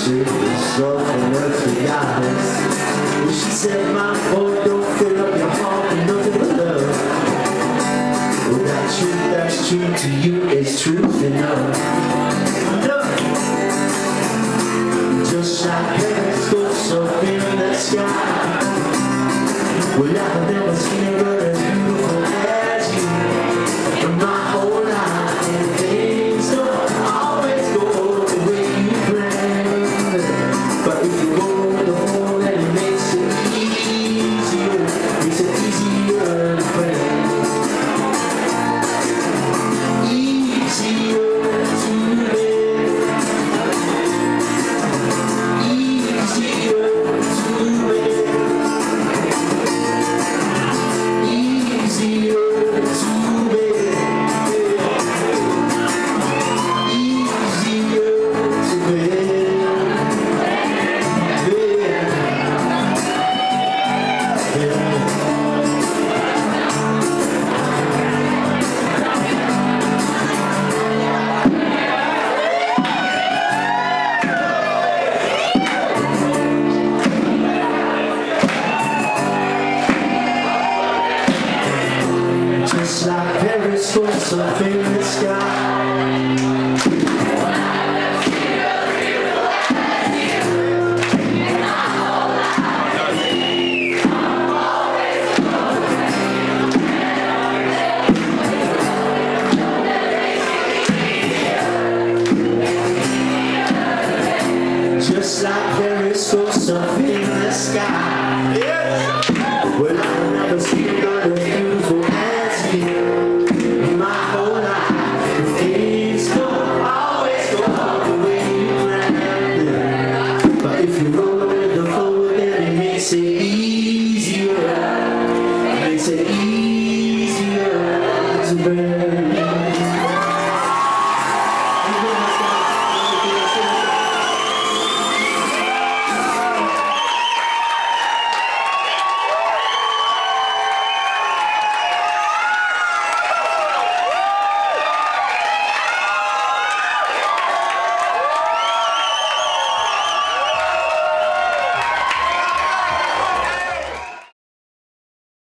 street is open earthly eyes. Well, she said, my boy, don't fill up your heart with nothing but love. Well, that's true to you, it's truth enough. Look, just like periscopes up in the sky. Well, I've never seen a girl as beautiful as you in my whole life, and things don't always go the way you planned. But if you go with the whole, then it makes it easier. Makes it easier to plan. Easier to live. Easier to live. Easier to live. Just like periscopes up in the sky. Just like periscopes up